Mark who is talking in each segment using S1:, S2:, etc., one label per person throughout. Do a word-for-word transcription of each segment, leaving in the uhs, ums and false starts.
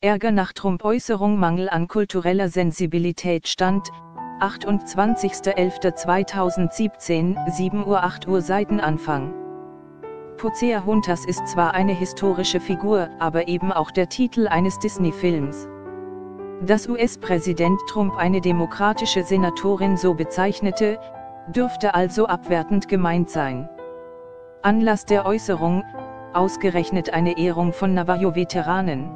S1: Ärger nach Trump-Äußerung, Mangel an kultureller Sensibilität. Stand, achtundzwanzigster elfter zweitausendsiebzehn, sieben Uhr acht Uhr Seitenanfang. Pocahontas ist zwar eine historische Figur, aber eben auch der Titel eines Disney-Films. Dass U S-Präsident Trump eine demokratische Senatorin so bezeichnete, dürfte also abwertend gemeint sein. Anlass der Äußerung: ausgerechnet eine Ehrung von Navajo-Veteranen.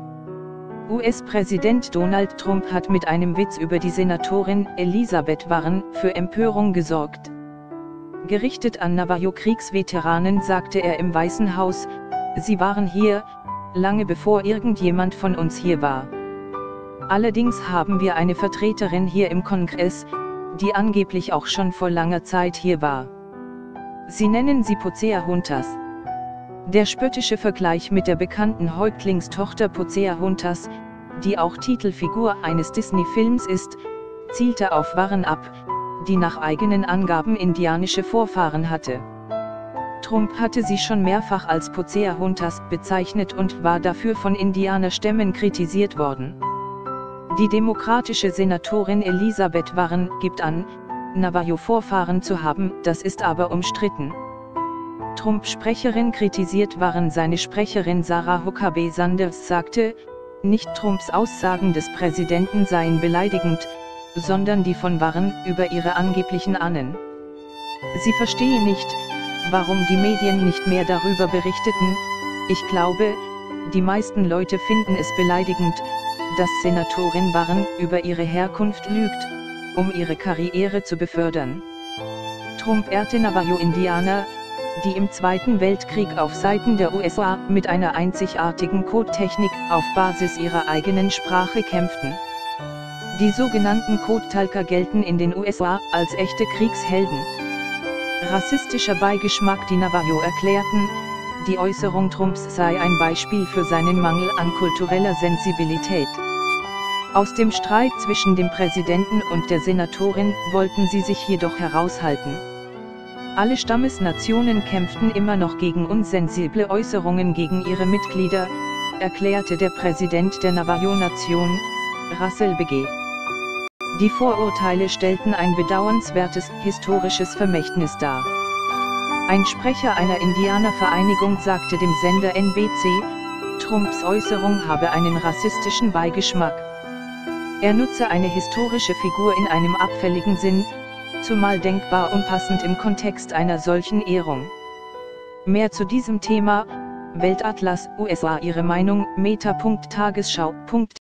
S1: U S-Präsident Donald Trump hat mit einem Witz über die Senatorin Elizabeth Warren für Empörung gesorgt. Gerichtet an Navajo-Kriegsveteranen sagte er im Weißen Haus: Sie waren hier, lange bevor irgendjemand von uns hier war. Allerdings haben wir eine Vertreterin hier im Kongress, die angeblich auch schon vor langer Zeit hier war. Sie nennen sie Pocahontas. Der spöttische Vergleich mit der bekannten Häuptlingstochter Pocahontas, die auch Titelfigur eines Disney-Films ist, zielte auf Warren ab, die nach eigenen Angaben indianische Vorfahren hatte. Trump hatte sie schon mehrfach als Pocahontas bezeichnet und war dafür von Indianerstämmen kritisiert worden. Die demokratische Senatorin Elizabeth Warren gibt an, Navajo-Vorfahren zu haben, das ist aber umstritten. Trump-Sprecherin kritisiert Warren. Seine Sprecherin Sarah Huckabee Sanders sagte, nicht Trumps Aussagen des Präsidenten seien beleidigend, sondern die von Warren über ihre angeblichen Ahnen. Sie verstehe nicht, warum die Medien nicht mehr darüber berichteten. Ich glaube, die meisten Leute finden es beleidigend, dass Senatorin Warren über ihre Herkunft lügt, um ihre Karriere zu befördern. Trump ehrte Navajo-Indianer, die im Zweiten Weltkrieg auf Seiten der U S A mit einer einzigartigen Codetechnik auf Basis ihrer eigenen Sprache kämpften. Die sogenannten Code-Talker gelten in den U S A als echte Kriegshelden. Rassistischer Beigeschmack. Die Navajo erklärten, die Äußerung Trumps sei ein Beispiel für seinen Mangel an kultureller Sensibilität. Aus dem Streit zwischen dem Präsidenten und der Senatorin wollten sie sich jedoch heraushalten. Alle Stammesnationen kämpften immer noch gegen unsensible Äußerungen gegen ihre Mitglieder, erklärte der Präsident der Navajo-Nation, Russell B G Die Vorurteile stellten ein bedauernswertes historisches Vermächtnis dar. Ein Sprecher einer Indianervereinigung sagte dem Sender N B C, Trumps Äußerung habe einen rassistischen Beigeschmack. Er nutze eine historische Figur in einem abfälligen Sinn, zumal denkbar unpassend im Kontext einer solchen Ehrung. Mehr zu diesem Thema, Weltatlas, U S A. Ihre Meinung, meta punkt tagesschau punkt